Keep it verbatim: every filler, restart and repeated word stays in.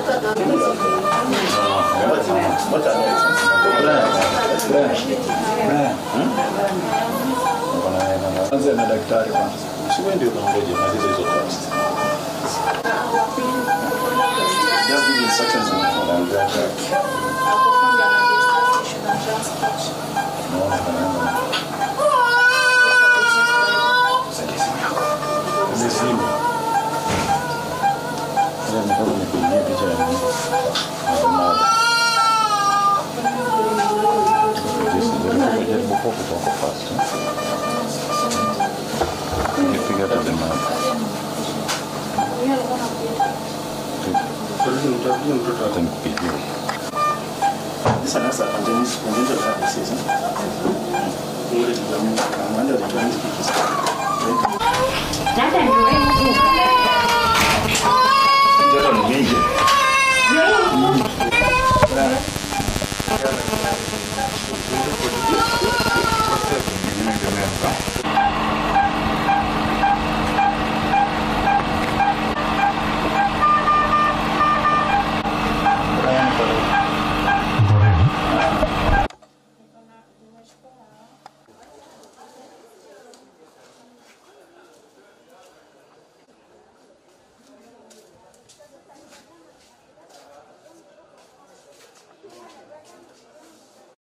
Anza na daktari kwanza. Siwe ndio unaongoje malizo hizo cost. Just give instructions on how to do that. Sasa nasa kanjani kanjani za sisi. Ndio ndio kama ndio ndio. Dada ndio